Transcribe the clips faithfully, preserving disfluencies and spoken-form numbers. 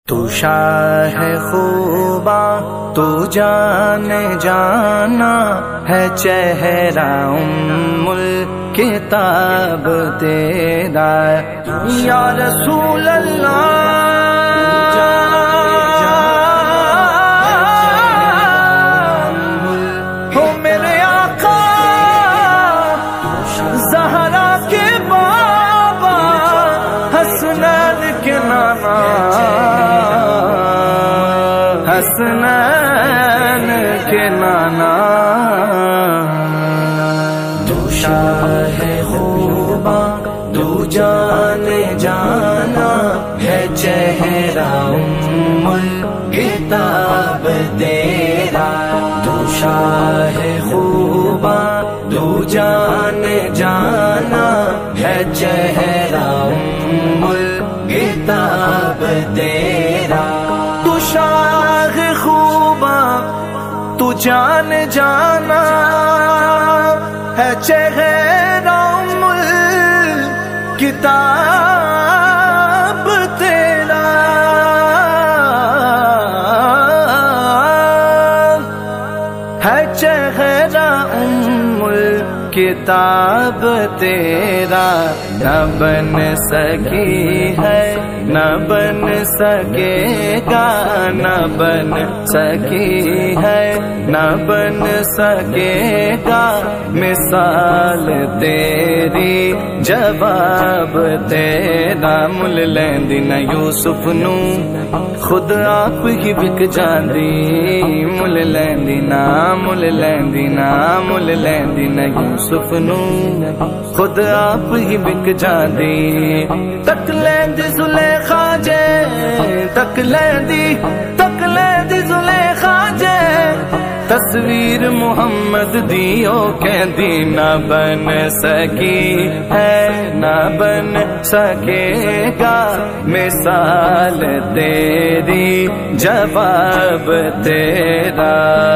تو شاہ خوباں تو جان جانا ہے چہرہ ام الکتاب تیرا یا رسول اللہ ہو میرے آقا زہرا کے بابا حسنین کے نانا حسنین کے نانا تو شاہ خوباں تو جان جانا ہے چہرہ ام الکتاب تیرا تو شاہ خوباں تو جان جانا ہے چہرہ ام الکتاب تیرا تو شاہ خوباں تو جان جانا ہے چہرہ ام الکتاب تیرا ہے چہرہ ام الکتاب تیرا نہ بن سکی ہے نہ بن سکے گا نہ بن سکی ہے نہ بن سکے گا مثال تیری جواب تیرا مل لیندی نہ یوسف نو خود آپ ہی بک جاندی مل لیندی نا مل لیندی نا مل لیندی نہ یوسف نو خود آپ ہی بک جاندی تک لیندی زلیخا جے تک لیندی تک لیندی زلیخا جے تصویر محمد دیو کہندی نہ بن سکی ہے نہ بن سکے گا مثال تیری جواب تیرا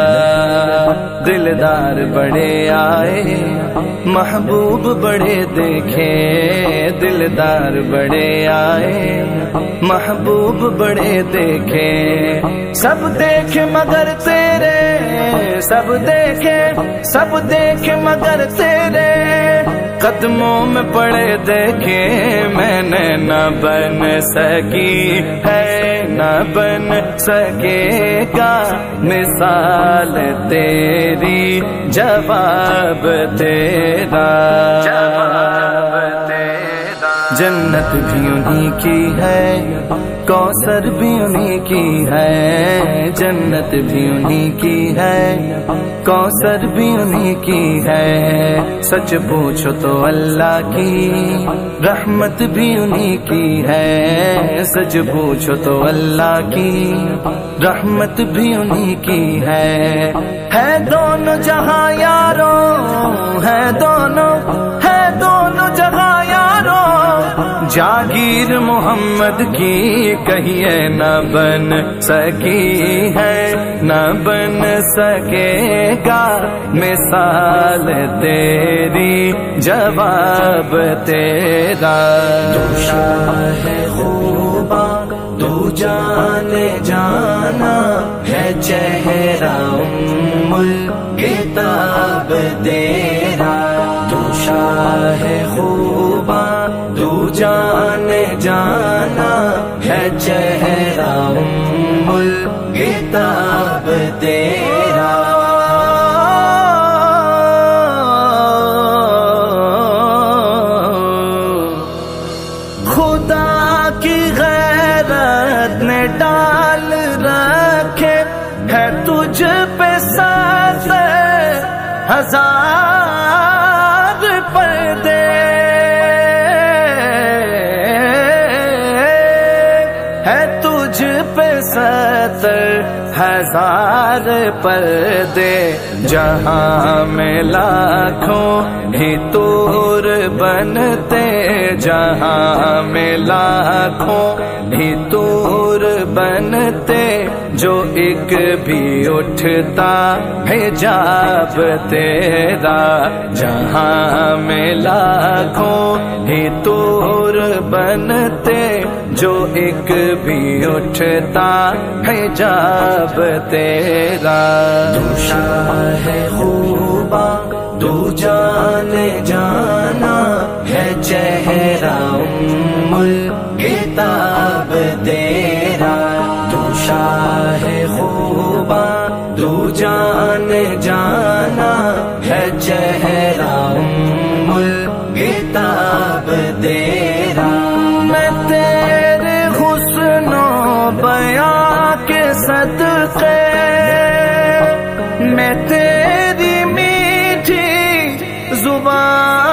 دلدار بڑے آئے محبوب بڑے دیکھے دلدار بڑے آئے محبوب بڑے دیکھے سب دیکھے مگر تیرے سب دیکھے سب دیکھے مگر تیرے قدموں میں پڑے دیکھے میں نے نہ بن سکی ہے نہ بن سکے گا مثال تیری جواب تیرا جواب تیرا جنت بھی انہی کی ہے کوثر بھی انہی کی ہے جنت بھی انہی کی ہے کوثر بھی انہی کی ہے سچ پوچھو تو اللہ کی رحمت بھی انہی کی ہے سچ پوچھو تو اللہ کی رحمت بھی انہی کی ہے ہے دونوں جہاں یاروں ہے دونوں ہے دونوں جہاں یاروں جاگیر محمد کی کہیے نہ بن سکی ہے نہ بن سکے گا مثال تیری جواب تیرا تو شاہ خوباں تو جان جانا ہے چہرہ ام الکتاب تیرا تو شاہ خوباں تو جان جانا ہے چہرہ ام الکتاب تیرا خدا کی غیرت نے ڈال رکھے ہے تجھ پہ سات ہزار پردے ہے تجھ پہ ستر ہزار پردے جہاں میں لاکھوں ہی طور بنتے جہاں میں لاکھوں ہی طور بنتے جو ایک بھی اٹھتا حجاب تیرا جہاں میں لاکھوں ہی طور بنتے جو ایک بھی اٹھتا حجاب تیرا. تو شاہ خوبا تو جان جانا ہے چہرہ ام الکتاب تیرا. تو شاہ خوبا تو جان جانا ہے چہرہ ام الکتاب تیرا. میں تیرے حسن و بیاں کے صدقے میں تیری میٹھی زبان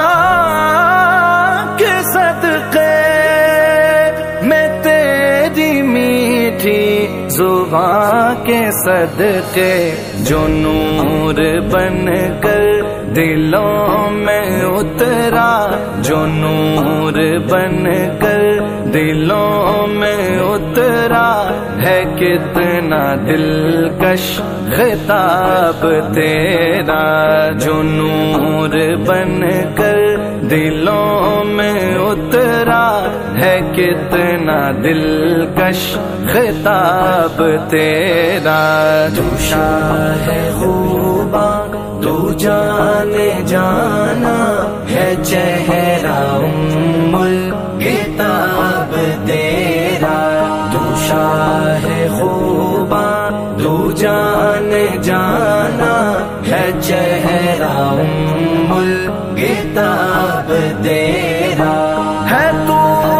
کے صدقے میں تیری میٹھی زبان کے صدقے جو نور بن کر دلوں میں اترا جو نور بن کر دلوں میں اترا ہے کتنا دلکش خطاب تیرا. جو نور بن کر دلوں میں اترا ہے کتنا دلکش خطاب تیرا. تو شاہ خوبا تو جان جانا ہے چہرہ ام الکتاب تیرا. تو شاہ خوبا تو جان جانا ہے چہرہ ام الکتاب تیرا. ہے تو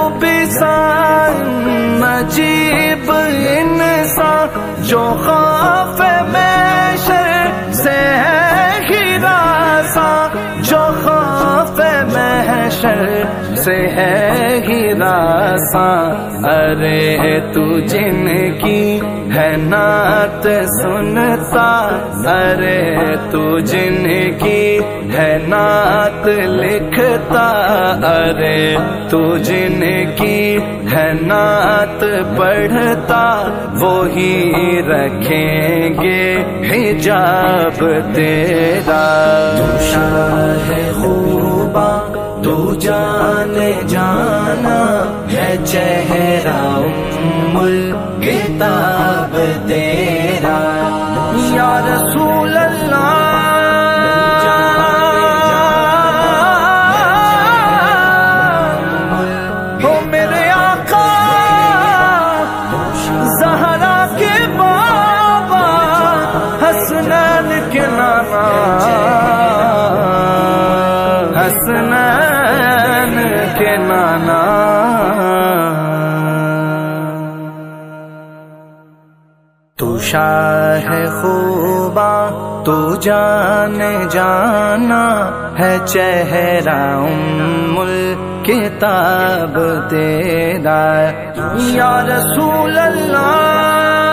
بسان عجیب انسان جو خوف محشر سے ہے ہراساں جو خوف محشر سے ہے ہراساں. ارے تو جن کی ہے نعت سنتا ارے تو جن کی ہے نعت لکھتا ارے تو جن کی ہے نعت پڑھتا وہی رکھیں گے حجاب تیرا. تو شاہ خوبا تو جان جانا ہے چہرہ ام الکتاب تیرا. یا رسول اللہ ہو میرے آقا زہرا کے بابا حسنین کے نانا حسنین کے نانا. تو شاہ خوبا تو جان جانا ہے چہرہ ام الکتاب تیرا. یا رسول اللہ